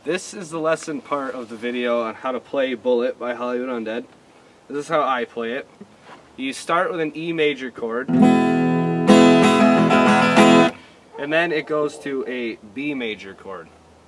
This is the lesson part of the video on how to play Bullet by Hollywood Undead. This is how I play it. You start with an E major chord, and then it goes to a B major chord.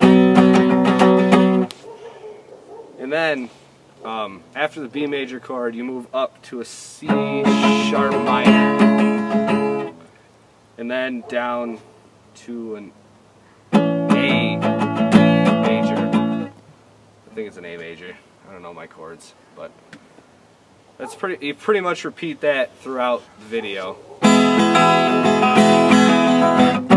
And then, after the B major chord, you move up to a C sharp minor, and then down to an A major. I think it's an A major. I don't know my chords, but that's you pretty much repeat that throughout the video.